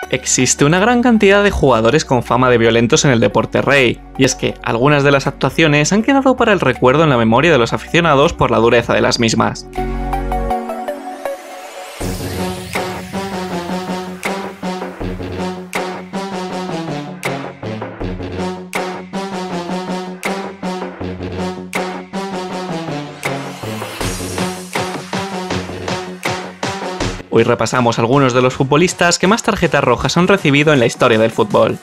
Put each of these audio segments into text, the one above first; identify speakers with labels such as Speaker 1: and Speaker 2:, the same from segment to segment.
Speaker 1: Existe una gran cantidad de jugadores con fama de violentos en el deporte rey, y es que algunas de las actuaciones han quedado para el recuerdo en la memoria de los aficionados por la dureza de las mismas. Hoy repasamos algunos de los futbolistas que más tarjetas rojas han recibido en la historia del fútbol.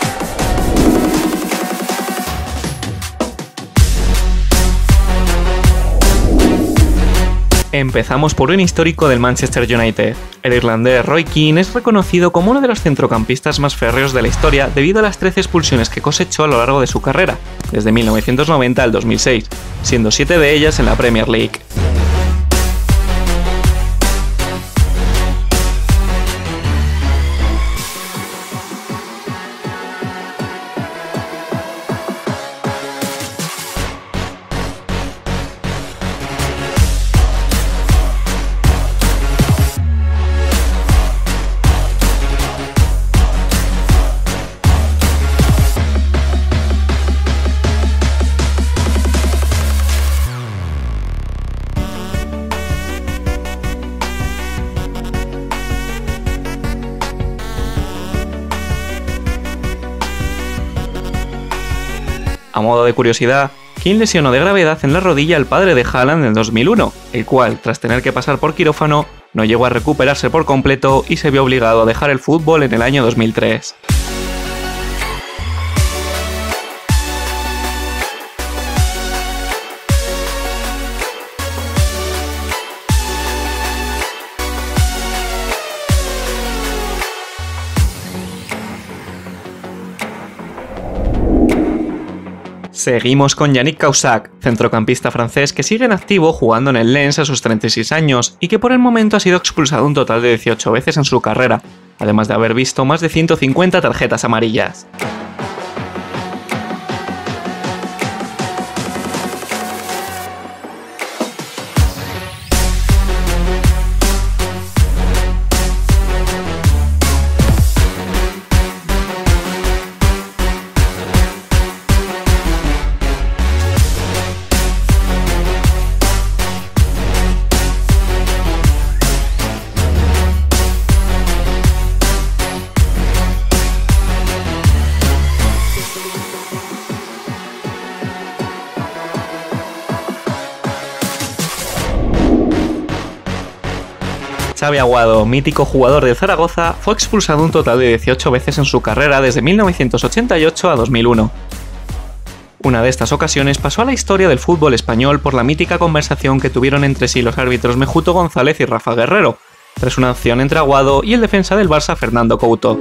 Speaker 1: Empezamos por un histórico del Manchester United. El irlandés Roy Keane es reconocido como uno de los centrocampistas más férreos de la historia debido a las 13 expulsiones que cosechó a lo largo de su carrera, desde 1990 al 2006, siendo 7 de ellas en la Premier League. A modo de curiosidad, Keane lesionó de gravedad en la rodilla al padre de Haaland en 2001, el cual, tras tener que pasar por quirófano, no llegó a recuperarse por completo y se vio obligado a dejar el fútbol en el año 2003. Seguimos con Yannick Cahuzac, centrocampista francés que sigue en activo jugando en el Lens a sus 36 años y que por el momento ha sido expulsado un total de 18 veces en su carrera, además de haber visto más de 150 tarjetas amarillas. Xavi Aguado, mítico jugador del Zaragoza, fue expulsado un total de 18 veces en su carrera desde 1988 a 2001. Una de estas ocasiones pasó a la historia del fútbol español por la mítica conversación que tuvieron entre sí los árbitros Mejuto González y Rafa Guerrero, tras una acción entre Aguado y el defensa del Barça Fernando Couto.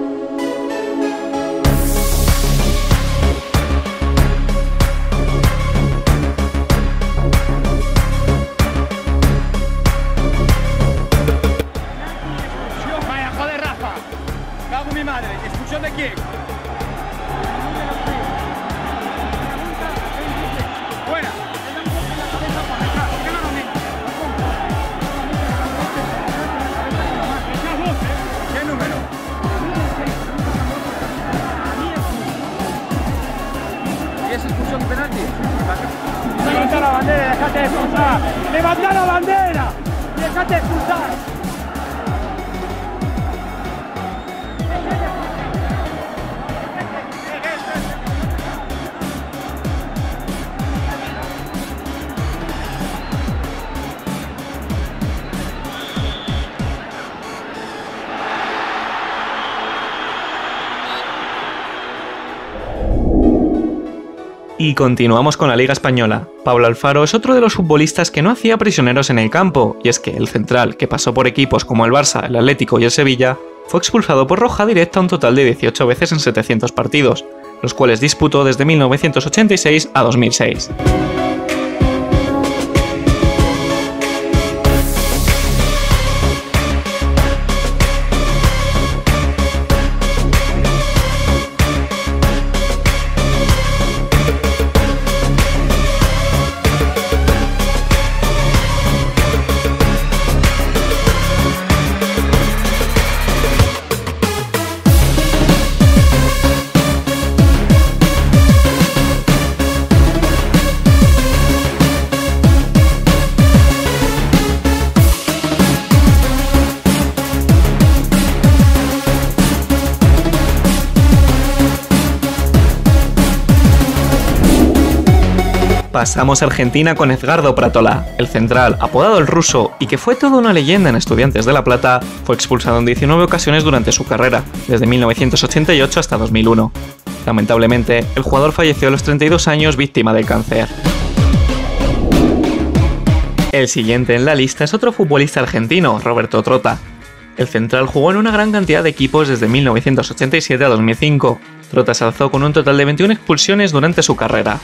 Speaker 2: ¿Expulsión de quién? Fuera. ¿Qué número? ¿Y es expulsión de penalti? Levanta la bandera, déjate de expulsar. Levanta la bandera, déjate de expulsar.
Speaker 1: Y continuamos con la Liga Española. Pablo Alfaro es otro de los futbolistas que no hacía prisioneros en el campo, y es que el central, que pasó por equipos como el Barça, el Atlético y el Sevilla, fue expulsado por roja directa un total de 18 veces en 700 partidos, los cuales disputó desde 1986 a 2006. Pasamos a Argentina con Edgardo Pratola. El central, apodado el ruso y que fue toda una leyenda en Estudiantes de La Plata, fue expulsado en 19 ocasiones durante su carrera, desde 1988 hasta 2001. Lamentablemente, el jugador falleció a los 32 años víctima del cáncer. El siguiente en la lista es otro futbolista argentino, Roberto Trota. El central jugó en una gran cantidad de equipos desde 1987 a 2005. Trota se alzó con un total de 21 expulsiones durante su carrera.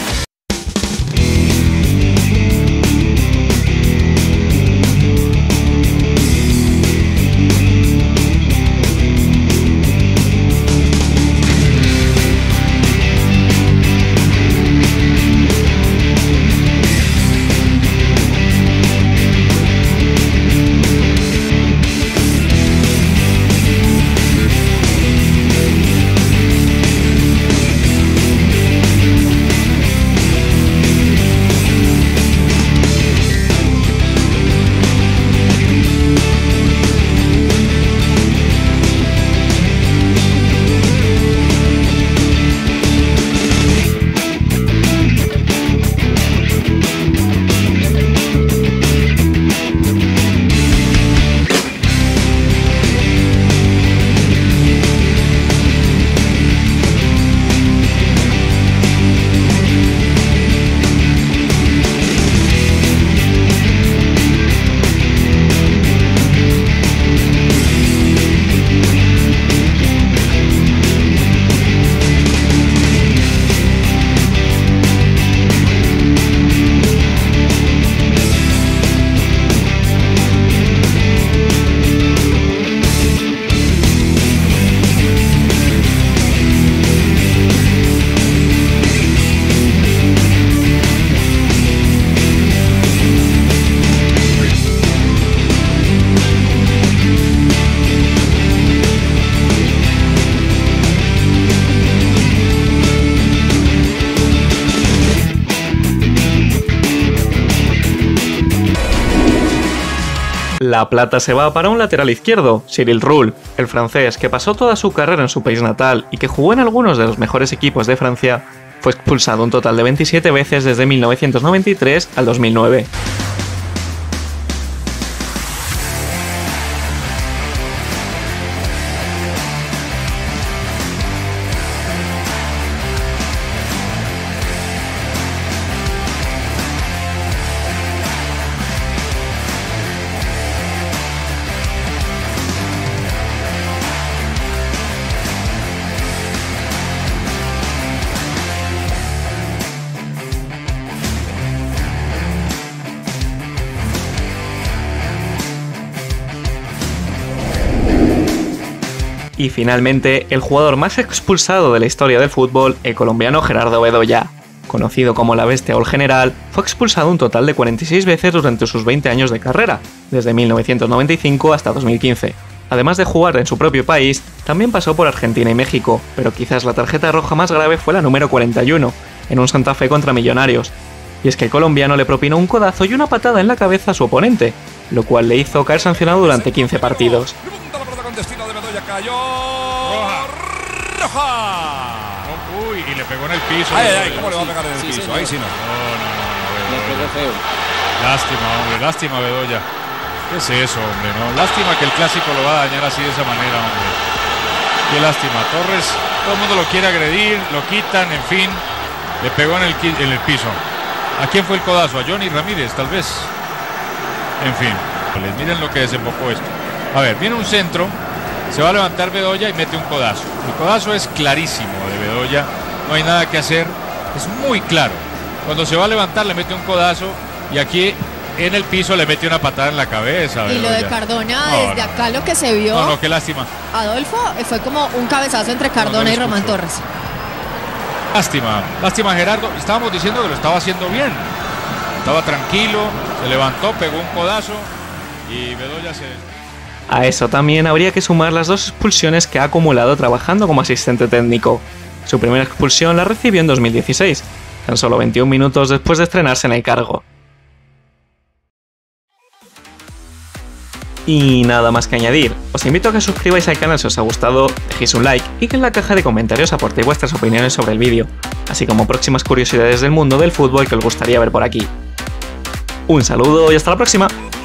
Speaker 1: La plata se va para un lateral izquierdo, Cyril Roule, el francés que pasó toda su carrera en su país natal y que jugó en algunos de los mejores equipos de Francia, fue expulsado un total de 27 veces desde 1993 al 2009. Y finalmente, el jugador más expulsado de la historia del fútbol, el colombiano Gerardo Bedoya. Conocido como la Bestia o el General, fue expulsado un total de 46 veces durante sus 20 años de carrera, desde 1995 hasta 2015. Además de jugar en su propio país, también pasó por Argentina y México, pero quizás la tarjeta roja más grave fue la número 41, en un Santa Fe contra Millonarios. Y es que el colombiano le propinó un codazo y una patada en la cabeza a su oponente, lo cual le hizo caer sancionado durante 15 partidos.
Speaker 3: ¡Roja! Uy, y le pegó en el piso.
Speaker 4: ¿Cómo le va a pegar en el piso?
Speaker 3: Señor.
Speaker 4: Ahí sí no.
Speaker 3: No.
Speaker 4: Le pegó feo.
Speaker 3: Lástima, hombre, lástima, Bedoya. ¿Qué es eso, hombre? No, lástima que el clásico lo va a dañar así de esa manera, hombre. Qué lástima. Torres, todo el mundo lo quiere agredir, lo quitan, en fin. Le pegó en el piso. ¿A quién fue el codazo? ¿A Johnny Ramírez, tal vez? En fin, miren lo que desembocó esto. A ver, viene un centro. Se va a levantar Bedoya y mete un codazo. El codazo es clarísimo de Bedoya. No hay nada que hacer. Es muy claro. Cuando se va a levantar le mete un codazo y aquí en el piso le mete una patada en la cabeza.
Speaker 5: Y lo de Cardona, desde acá lo que se vio.
Speaker 3: No, qué lástima.
Speaker 5: Adolfo, fue como un cabezazo entre Cardona y Román Torres.
Speaker 3: Lástima Gerardo. Estábamos diciendo que lo estaba haciendo bien. Estaba tranquilo, se levantó, pegó un codazo y Bedoya se...
Speaker 1: A eso también habría que sumar las 2 expulsiones que ha acumulado trabajando como asistente técnico. Su primera expulsión la recibió en 2016, tan solo 21 minutos después de estrenarse en el cargo. Y nada más que añadir, os invito a que os suscribáis al canal si os ha gustado, dejéis un like y que en la caja de comentarios aportéis vuestras opiniones sobre el vídeo, así como próximas curiosidades del mundo del fútbol que os gustaría ver por aquí. Un saludo y hasta la próxima.